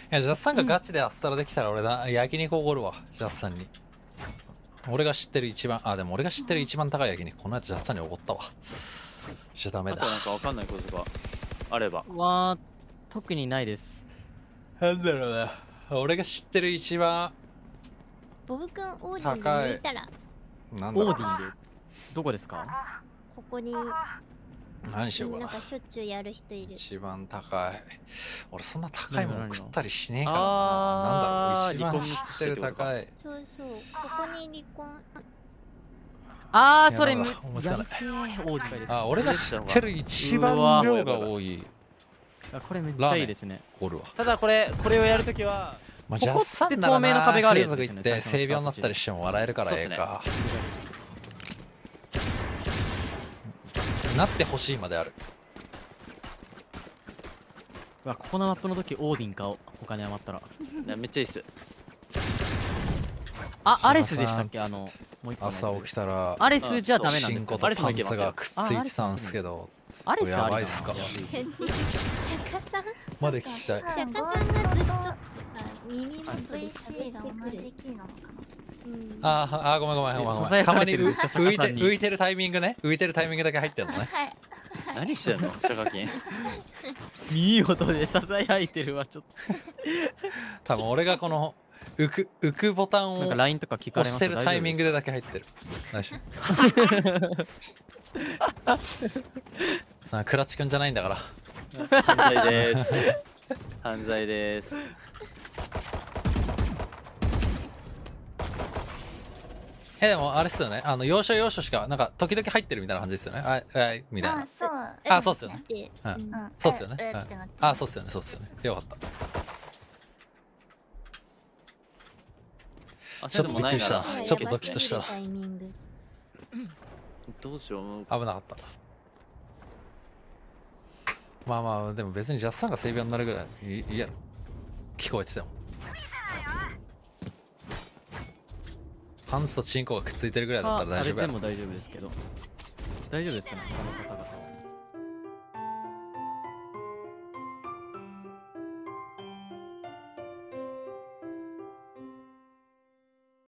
や、ジャスさんがガチでアスタラできたら俺焼肉おごるわ、ジャスさんに。俺が知ってる一番、でも俺が知ってる一番高い焼肉、このやつジャスさんにおごったわ。じゃダメだ。 あとなんかわかんないことがあれば。 特にないです。 なんだろうな。俺が知ってる一番ボブ君オーディンで抜いたらなんだろう。 オーディンでどこですか？ ここに何しようかな。 なんかしょっちゅうやる人いる。 一番高い。俺そんな高いもの食ったりしねえからな。 あーなんだろう。一番知ってる高い。 そうそう、ここに離婚。 それいやだ思いつかないやりてーオーディンです。 俺が知ってる一番量が多い。 これめっちゃいいですね。 おるわ。 ただこれをやるときは、 まあ、ジャッサンなら透明の壁があるやつ風ですよね俗行って性病になったりしても笑えるからええか。なってほしいまである。 ここのマップの時オーディン買おう。他に余ったら。 めっちゃいいっす。 アレスでしたっけ？もう一個。 朝起きたらアレスじゃダメなんですか？ チンコとパンツがくっついてたんすけど。 アレスやばいっすか？ 釈迦さんまで聞きたい。 釈迦さんがずっと耳元で VC が同じキーなのかごめんごめんごめん。たまに浮いてるタイミングね。浮いてるタイミングだけ入ってんのね。 はい。 何してんのシャカキン。 耳音でささやいてるわ、ちょっ多分俺がこの浮くボタンをと。なんか LINE とか聞かれます？ 押してるタイミングでだけ入ってる。大丈夫。さあクラチくんじゃないんだから。 犯罪です。犯罪です。 でもあれっすよね。要所要所しかなんか時々入ってるみたいな感じですよね。みたいな。 そうそうっすよね。そうっすよね。そうっすよね。そうっすよね。よかった。ちょっとびっくりした。ちょっとドキッとした。 どうしよう。 危なかった。まあでも別にジャスさんが性病になるぐらいいや聞こえてても。パンツとチンコがくっついてるぐらいだったら大丈夫や。 あれでも大丈夫ですけど。大丈夫ですかね、他の方が。